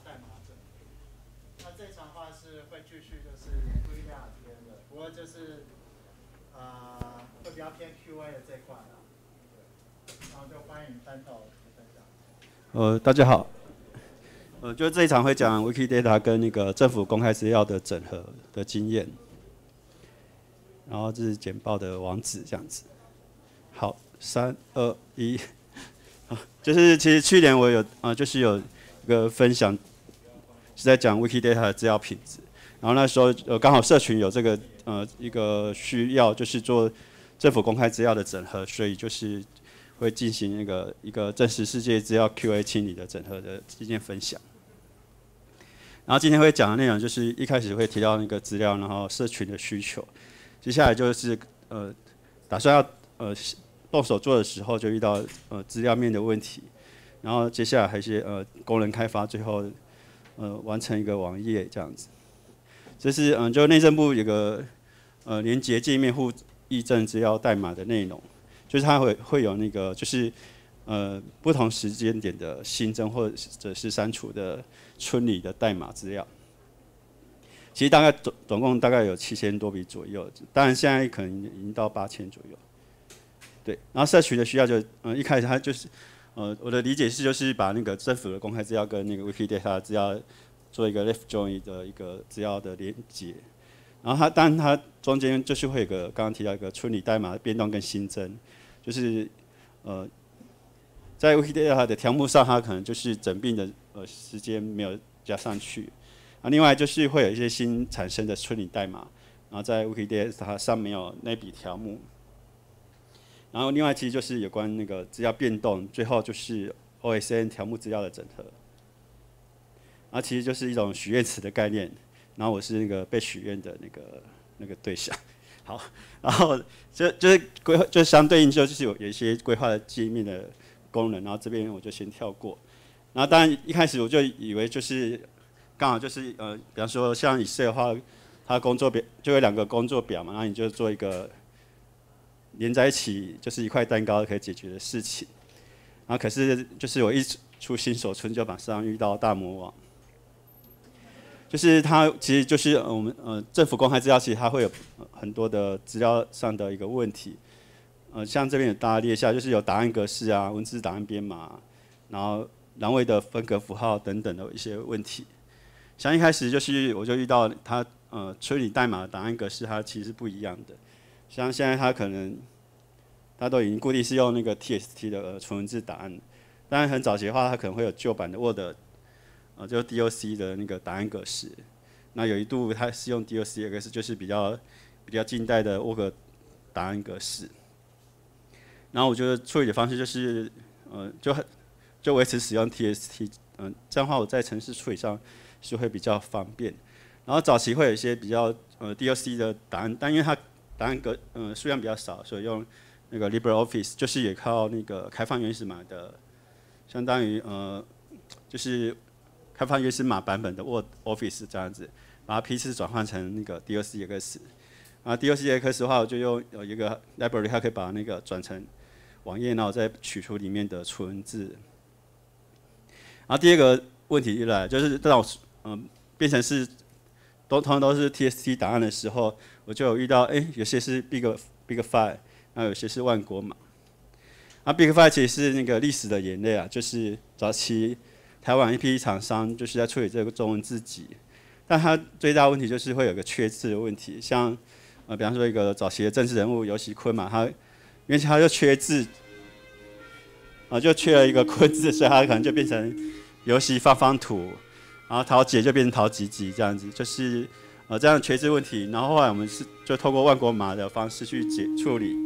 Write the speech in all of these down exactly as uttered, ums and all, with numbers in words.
代码整合。那这场话是会继续就是归纳这边的，不过就是呃会比较偏 Q A 的这块啦。对，然后就欢迎单头分享。 呃，大家好。呃，就这一场会讲 Wikidata 跟那个政府公开资料的整合的经验，然后这是简报的网址这样子。好，三二一，啊，就是其实去年我有啊、呃，就是有一个分享是在讲 Wikidata 的资料品质，然后那时候呃刚好社群有这个呃一个需要，就是做政府公开资料的整合，所以就是会进行那个一个真实世界资料 Q A 清理的整合的意见分享。然后今天会讲的内容就是一开始会提到那个资料，然后社群的需求，接下来就是呃打算要呃动手做的时候就遇到呃资料面的问题，然后接下来还有一些呃功能开发，最后呃完成一个网页这样子。这是嗯、呃、就内政部有个呃连结界面互议证资料代码的内容，就是它会会有那个就是呃不同时间点的新增或者是删除的村里的代码资料，其实大概总总共大概有七千多笔左右，当然现在可能已经到八千左右。对，然后社群的需要就，呃，一开始它就是，呃，我的理解是就是把那个政府的公开资料跟那个 Wikidata 的资料做一个 left join 的一个资料的连接，然后它当然它中间就是会有个刚刚提到一个村里代码的变动跟新增，就是呃，在 Wikidata 的条目上它可能就是整并的。呃，时间没有加上去，啊，另外就是会有一些新产生的村里代码，然后在 Wikidata 上面有那笔条目，然后另外其实就是有关那个资料变动，最后就是 O S N 条目资料的整合，然后其实就是一种许愿池的概念，然后我是那个被许愿的那个那个对象，好，然后就就是规划，就是相对应就是有有一些规划的界面的功能，然后这边我就先跳过。然后当然一开始我就以为就是刚好就是呃，比方说像Excel的话，它工作表就有两个工作表嘛，然后你就做一个连在一起，就是一块蛋糕可以解决的事情。然后可是就是我一出新手村就马上遇到大魔王，就是它其实就是我们呃政府公开资料，其实它会有很多的资料上的一个问题。呃，像这边有大家列下，就是有档案格式啊、文字档案编码，然后栏位的分隔符号等等的一些问题，像一开始就是我就遇到它呃处理代码的档案格式，它其实是不一样的。像现在它可能它都已经固定是用那个 T X T 的纯文字档案，当然很早期的话，它可能会有旧版的 Word， 呃就是 D O C 的那个档案格式。那有一度它是用 D O C X， 就是比较比较近代的 Word 档案格式。然后我觉得处理的方式就是呃就很。就维持使用 T X T， 嗯，这样的话我在程式处理上是会比较方便。然后早期会有一些比较呃 D O C 的档案，但因为它档案格呃数量比较少，所以用那个 LibreOffice， 就是也靠那个开放原始码的，相当于呃就是开放原始码版本的 Word Office 这样子，把它批次转换成那个 D O C X。啊 D O C X 的话，我就用有一个 library， 它可以把那个转成网页，然后再取出里面的纯文字。然后第二个问题一来，就是这种嗯变成是都通常都是 T X T 档案的时候，我就有遇到，哎，有些是 Big Big File， 然后有些是万国码。啊 Big File 其实是那个历史的眼泪啊，就是早期台湾一批厂商就是在处理这个中文字集，但它最大的问题就是会有个缺字的问题，像呃比方说一个早期的政治人物尤熙坤嘛，他因为他就缺字。啊，就缺了一个坤字，所以它可能就变成游戏方方土，然后桃姐就变成桃吉吉这样子，就是呃这样的缺字问题。然后后来我们是就透过万国码的方式去解处理，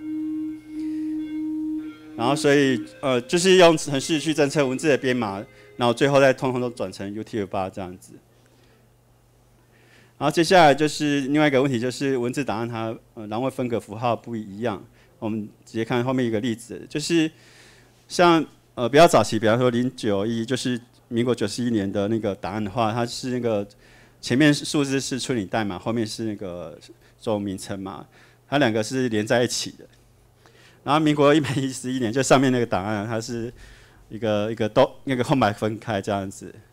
然后所以呃就是用程式去侦测文字的编码，然后最后再通通都转成 U T F 八这样子。然后接下来就是另外一个问题，就是文字档案它呃栏位分隔符号不一样。我们直接看后面一个例子，就是。像呃比较早期，比方说零九一，就是民国九十一年的那个档案的话，它是那个前面数字是村里代码，后面是那个州名称嘛，它两个是连在一起的。然后民国一百一十一年，就上面那个档案，它是一个一个都那个空白分开这样子。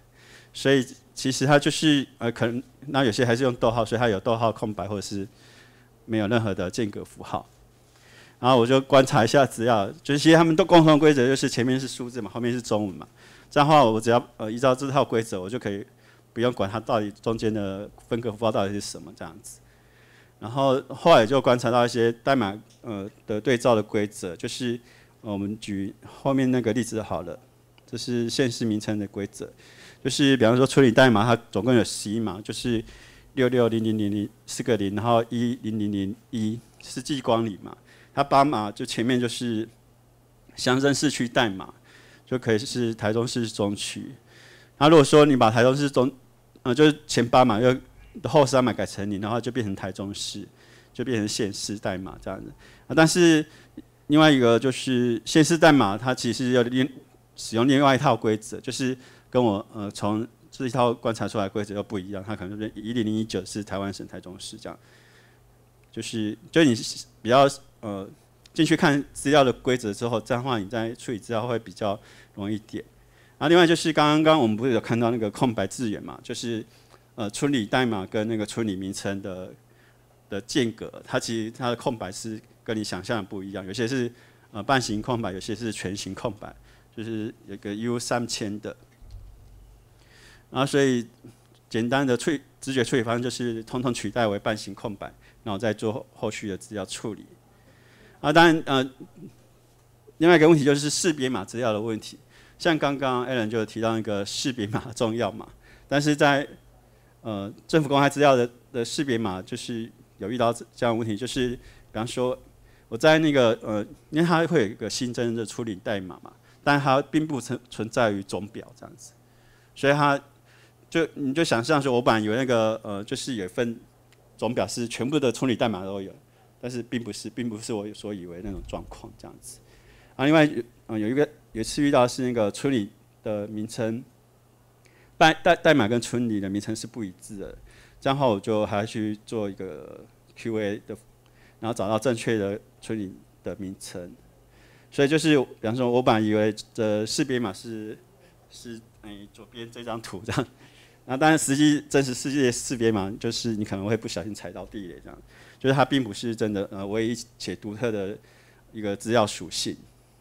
所以其实它就是呃可能那有些还是用逗号，所以它有逗号空白或者是没有任何的间隔符号。然后我就观察一下资料，就是其实他们都共同的规则就是前面是数字嘛，后面是中文嘛。这样的话，我只要呃依照这套规则，我就可以不用管它到底中间的分隔符号到底是什么这样子。然后后来就观察到一些代码呃的对照的规则，就是我们举后面那个例子好了，这是县市名称的规则，就是比方说处理代码，它总共有十一码，就是六六零零零零四个零，然后一零零零一是记光里嘛。它八码就前面就是乡镇市区代码，就可以是台中市中区。那如果说你把台中市中，呃，就是前八码又后三码改成零，然后就变成台中市，就变成县市代码这样子。啊，但是另外一个就是县市代码，它其实要另使用另外一套规则，就是跟我呃从这一套观察出来的规则又不一样，它可能就是一零零一九是台湾省台中市这样。就是就你比较呃进去看资料的规则之后，这样的话你在处理资料会比较容易一点。然后另外就是刚刚我们不是有看到那个空白字元嘛，就是呃村里代码跟那个村里名称的的间隔，它其实它的空白是跟你想象的不一样，有些是呃半形空白，有些是全形空白，就是有个 U 三千的。然后所以简单的处理直觉处理方式就是统统取代为半形空白。然后再做后续的资料处理。啊，当然呃，另外一个问题就是识别码资料的问题。像刚刚 Alan 就有提到那个识别码重要嘛，但是在呃政府公开资料的的识别码就是有遇到这样的问题，就是比方说我在那个呃，因为它会有一个新增的处理代码嘛，但它并不存存在于总表这样子，所以它就你就想象说，我本来有那个呃，就是有一份总表是全部的处理代码都有，但是并不是，并不是我所以为那种状况这样子。啊，另外，呃，有一个有一次遇到是那个村里的名称，代代代码跟村里的名称是不一致的，这样的话我就还要去做一个 Q A 的，然后找到正确的村里的名称。所以就是，比方说，我本来以为的识别码是是哎、欸、左边这张图这样。那当然，实际真实世界识别码就是你可能会不小心踩到地雷，这样，就是它并不是真的呃唯一且独特的一个资料属性。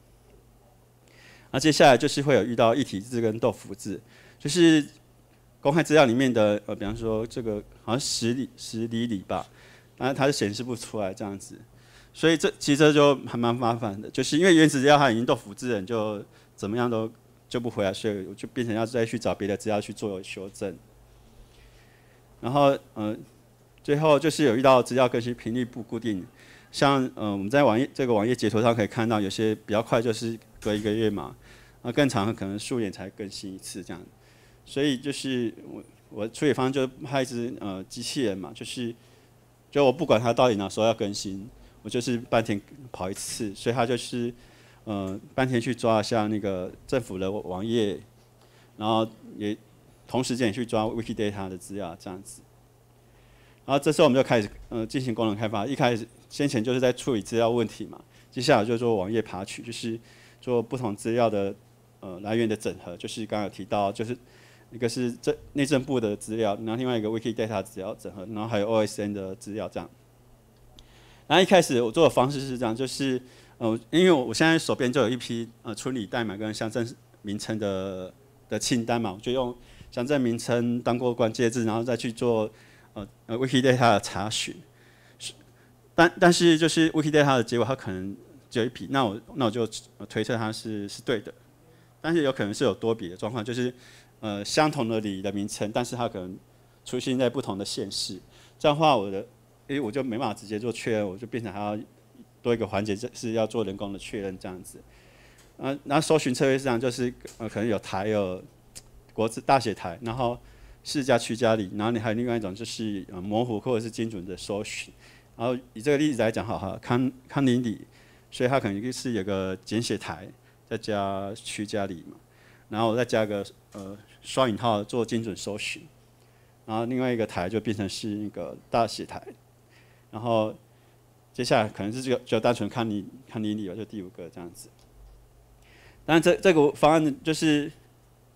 那接下来就是会有遇到异体字跟豆腐字，就是公开资料里面的呃，比方说这个好像十里十里里吧，那它是显示不出来这样子，所以这其实这就还蛮麻烦的，就是因为原始资料它已经豆腐字了，你就怎么样都救不回来，所以我就变成要再去找别的资料去做修正。然后，呃，最后就是有遇到资料更新频率不固定，像呃我们在网页这个网页截图上可以看到，有些比较快就是隔一个月嘛，那更长可能数年才更新一次这样。所以就是我我处理方就派一只呃机器人嘛，就是就我不管它到底哪时候要更新，我就是半天跑一次，所以它就是。呃，半天去抓一下那个政府的网页，然后也同时间也去抓 Wikidata 的资料这样子。然后这时候我们就开始呃进行功能开发。一开始先前就是在处理资料问题嘛，接下来就做网页爬取，就是做不同资料的呃来源的整合。就是刚刚有提到，就是一个是这内政部的资料，然后另外一个 Wikidata 资料整合，然后还有 O S N 的资料这样。然后一开始我做的方式是这样，就是。呃，因为我现在手边就有一批呃村里代码跟乡镇名称的的清单嘛，我就用乡镇名称当过关键字，然后再去做呃呃 Wikidata 的查询。但但是就是 Wikidata 的结果它可能只有一批，那我那我就推测它是是对的，但是有可能是有多笔的状况，就是呃相同的里的名称，但是它可能出现在不同的县市，这样的话我的诶我就没办法直接做确认，我就变成还要。多一个环节是要做人工的确认这样子，呃，那搜寻策略是这样，就是呃可能有台有国字大写台，然后市加区加里，然后你还有另外一种就是呃模糊或者是精准的搜寻，然后以这个例子来讲好哈，康康宁里，所以它可能是有个简写台，再加区加里嘛，然后再加个呃双引号做精准搜寻，然后另外一个台就变成是那个大写台，然后。接下来可能是只有只有单纯看你看你理吧，就第五个这样子。当然这这个方案就是，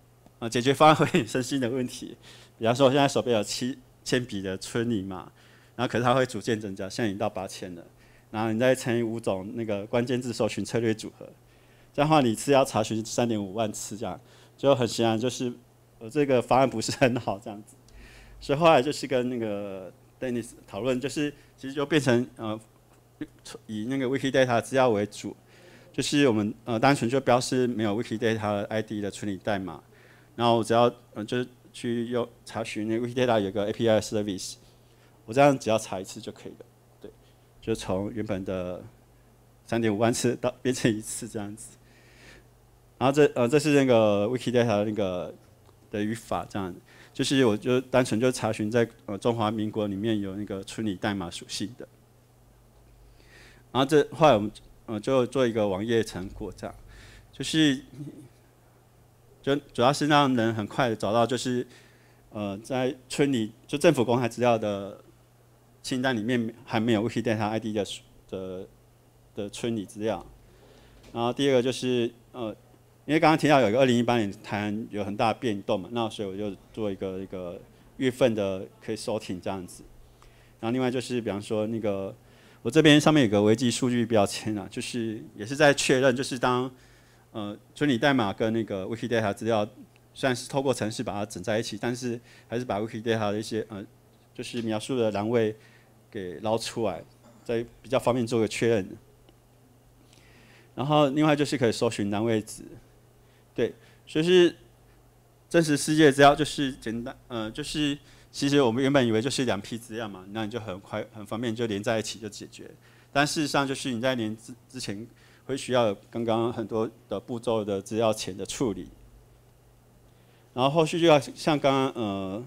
呃解决方案会衍生新的问题。比方说，我现在手边有七千笔的村里嘛，然后可是它会逐渐增加，现在已经到八千了。然后你再乘以五种那个关键字搜寻策略组合，这样的话你是要查询三点五万次，这样就很显然就是我这个方案不是很好这样子。所以后来就是跟那个 Dennis 讨论，就是其实就变成呃以那个 Wikidata 资料为主，就是我们呃单纯就标示没有 Wikidata I D 的处理代码，然后我只要呃就是去用查询那个 Wikidata 有个 A P I service， 我这样只要查一次就可以了。就从原本的三点五万次到变成一次这样子，然后这呃这是那个 Wikidata 那个的语法，这样就是我就单纯就查询在呃中华民国里面有那个村里代码属性的，然后这后来我们呃就做一个网页成果，这样就是就主要是让人很快的找到就是呃在村里就政府公开资料的清单里面还没有 Wikidata I D 的的的村里资料，然后第二个就是呃，因为刚刚提到有一个二零一八年台湾有很大的变动嘛，那所以我就做一个一个月份的可以 sorting 这样子，然后另外就是比方说那个我这边上面有个维基数据标签啊，就是也是在确认，就是当呃村里代码跟那个 Wikidata 资料虽然是透过程式把它整在一起，但是还是把 Wikidata 的一些呃就是描述的栏位给捞出来，再比较方便做个确认。然后另外就是可以搜寻栏位值，对，就是真实世界资料就是简单，呃，就是其实我们原本以为就是两批资料嘛，那你就很快很方便就连在一起就解决。但事实上就是你在连之之前会需要有刚刚很多的步骤的资料前的处理，然后后续就要像刚刚呃。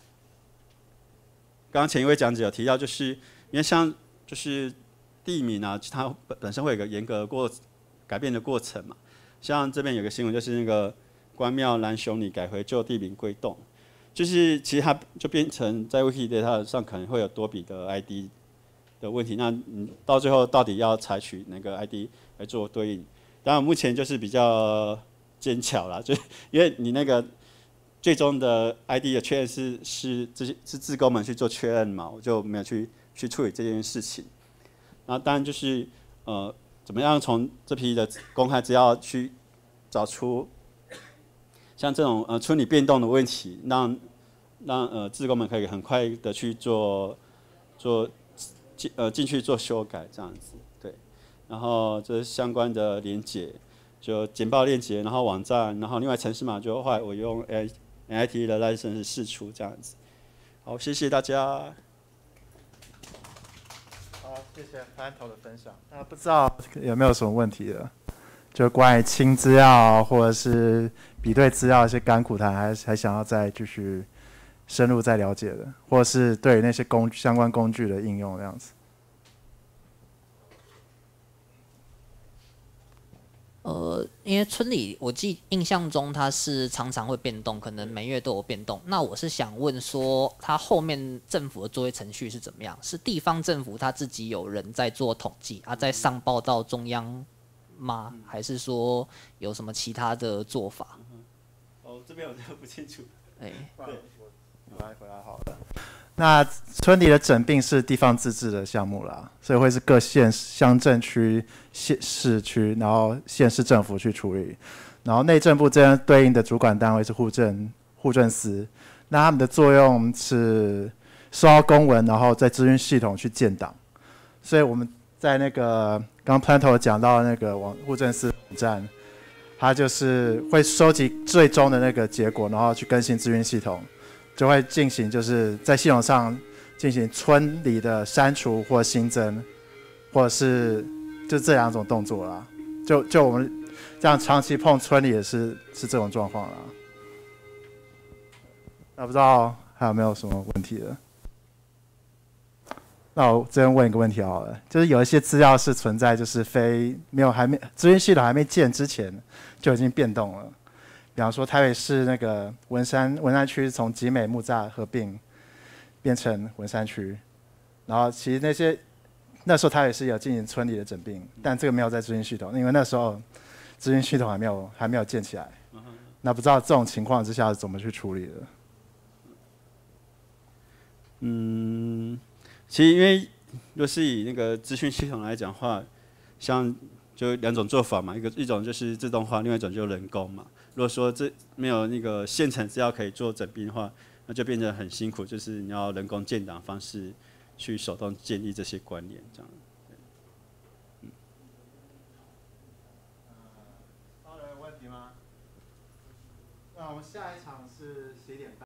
刚刚前一位讲者有提到，就是因为像就是地名啊，它本身会有一个严格的过改变的过程嘛。像这边有个新闻，就是那个关庙南雄里改回旧地名归洞，就是其实它就变成在 Wikidata 上可能会有多笔的 I D 的问题。那你到最后到底要采取哪个 I D 来做对应？当然目前就是比较坚巧啦，就因为你那个。最终的 I D 的确认是是是是志工们去做确认嘛，我就没有去去处理这件事情。然后当然就是呃，怎么样从这批的公开资料去找出像这种呃村里变动的问题，让让呃志工们可以很快的去做做进呃进去做修改这样子，对。然后这相关的连结，就简报链接，然后网站，然后另外程式码就后来我用 A N I T 的 license 释出这样子。好，谢谢大家。 好，谢谢潘头的分享。那不知道有没有什么问题了？就关于清资料或者是比对资料一些甘苦谈，还还想要再继续深入再了解的，或者是对那些工相关工具的应用这样子。 呃，因为村里我记印象中它是常常会变动，可能每月都有变动。那我是想问说，它后面政府的作业程序是怎么样？是地方政府他自己有人在做统计啊，再上报到中央吗？还是说有什么其他的做法？ 哦，这边我就不清楚。 哎、 欸，对，我来回来好了。那村里的整并是地方自治的项目啦，所以会是各县乡镇区、县市区，然后县市政府去处理。然后内政部这边对应的主管单位是户政户政司，那他们的作用是收到公文，然后在资讯系统去建档。所以我们在那个刚刚 Planto 讲到那个网户政司网站，它就是会收集最终的那个结果，然后去更新资讯系统。就会进行，就是在系统上进行村里的删除或新增，或者是就这两种动作啦。就就我们这样长期碰村里也是是这种状况啦。那不知道还有没有什么问题了？那我这边问一个问题好了，就是有一些资料是存在，就是非没有还没资讯系统还没建之前就已经变动了。比方说台北市那个文山文山区从集美木栅合并变成文山区，然后其实那些那时候台北市有进行村里的整并，但这个没有在资讯系统，因为那时候资讯系统还没有还没有建起来。 那不知道这种情况之下怎么去处理的？ 嗯，其实因为若是以那个资讯系统来讲的话，像就两种做法嘛，一个一种就是自动化，另外一种就是人工嘛。如果说这没有那个现成资料可以做整并的话，那就变得很辛苦，就是你要人工建档方式去手动建立这些关联，这样。 嗯。呃，还有问题吗？那我们下一场是十一点半。